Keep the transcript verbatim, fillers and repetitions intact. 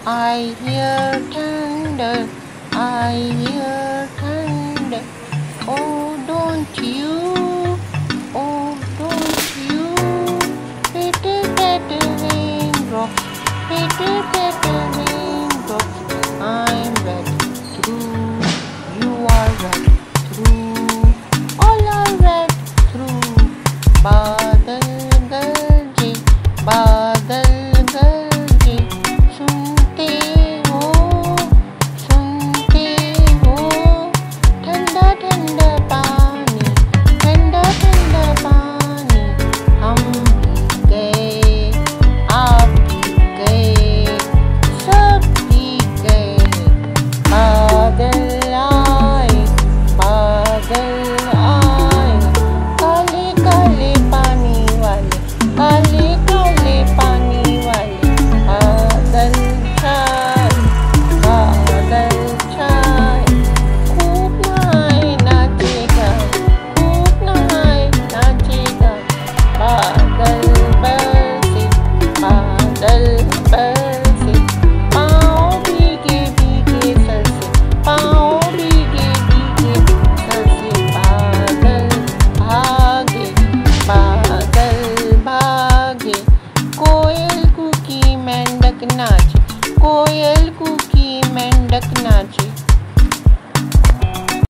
I hear thunder, I hear thunder. Oh, don't you, oh, don't you. Pitter patter raindrops, pitter